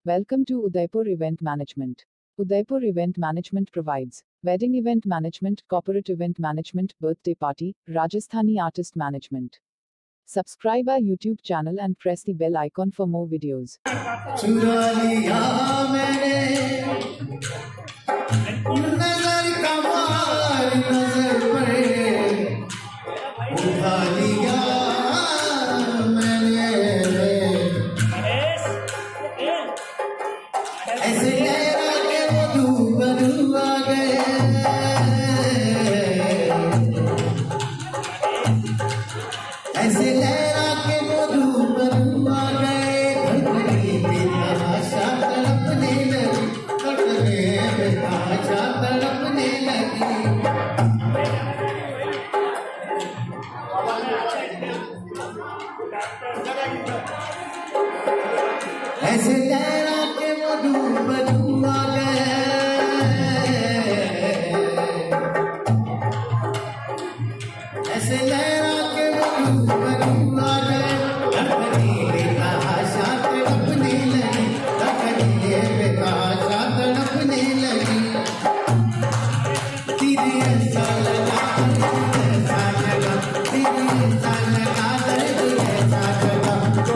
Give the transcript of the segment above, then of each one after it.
Welcome to Udaipur Event Management. Udaipur Event Management provides wedding event management, corporate event management, birthday party, Rajasthani artist management. Subscribe our YouTube channel and press the bell icon for more videos. चुरा लिया मैंने नजर कमाल नजर पर उठा लिया मैंने ऐसे लहरा के वो डूब आ गए ऐसे लहरा के वो डूब आ गए तड़पने लगी ऐसे लहरा के वो डूब आ गए ऐसे लहरा के वो डूब आ गए तड़पने लगी तड़पने लगी दीदी ऐसा लगा दीदी ऐसा लगा दर्द ऐसा लगा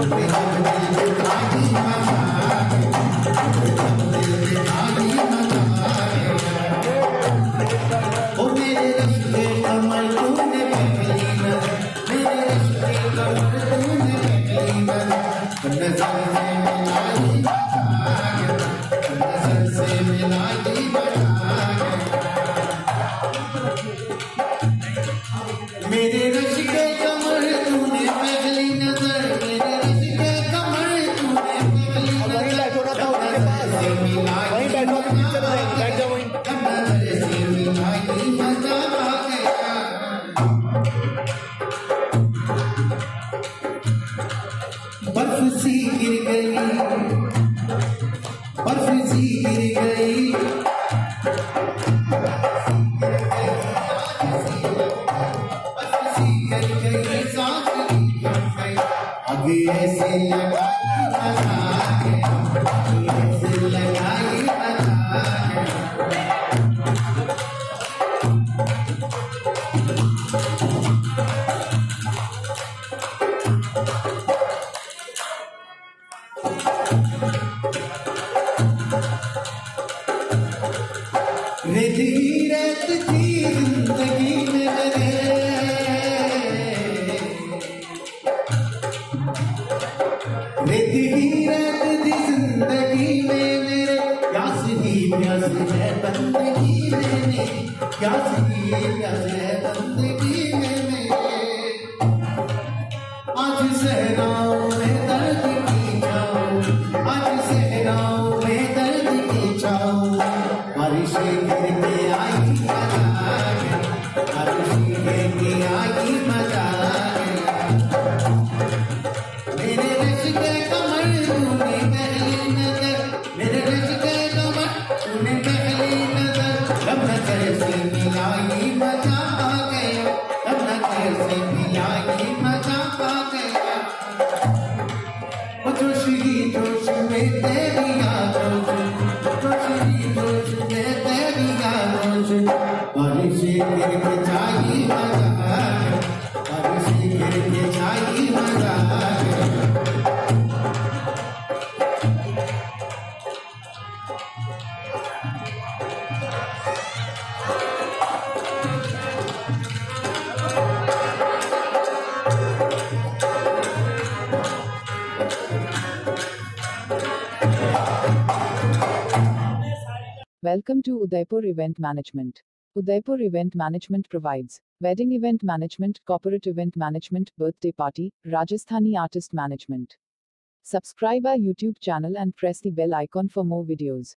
ओ मेरे रिश्ते कमर तूने पहली नजर मेरे रिश्ते कमर तूने पहली नजर नजर से मिलाई मेरे रिश्ते कमर तूने पहली नजर मेरे रिश्ते कमर तूने पहली बर्फ सी गिर गई बर्फ सी गिर गई बर्फ सी गिर गई सांस अभी ऐसे लगाई ऐसे लगाई रेत ही रेत थी जिंदगी में मेरे रेत ही रेत थी जिंदगी में मेरे प्यास ही प्यास है बंदगी में प्यास ही प्यास है बंदगी में मेरे आज सहराओं में दर्द की छाऊं आज सहराओं में दर्द की छाऊं बारिश गिर के आई बारिश गिर के आई मजा मेरे रिश्ते कमर तूने पहली नजर मेरे रिश्ते कमर तूने पहली नजर जब नजर से मिलाई मजा आ गया जब नजर से मिलाई मजा आ गया जोश ही जोश में तेरी यादों जोश ही जोश में तेरी यादों बारिश गिर के जाई मजा बारिश गिर के जाई मजा Welcome to Udaipur Event Management. Udaipur Event Management provides wedding event management, corporate event management, birthday party, Rajasthani artist management. Subscribe our YouTube channel and press the bell icon for more videos.